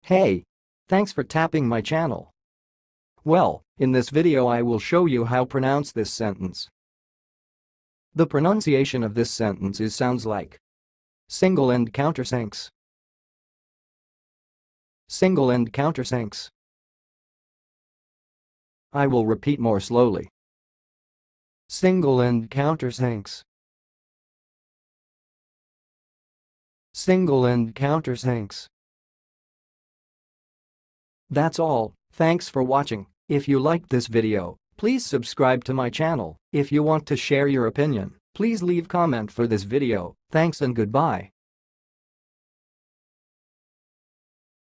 Hey! Thanks for tapping my channel. Well, in this video I will show you how pronounce this sentence. The pronunciation of this sentence sounds like single and countersinks. Single and countersinks. I will repeat more slowly. Single and countersinks. Single and countersinks. That's all, thanks for watching. If you liked this video, please subscribe to my channel. If you want to share your opinion, please leave comment for this video. Thanks and goodbye.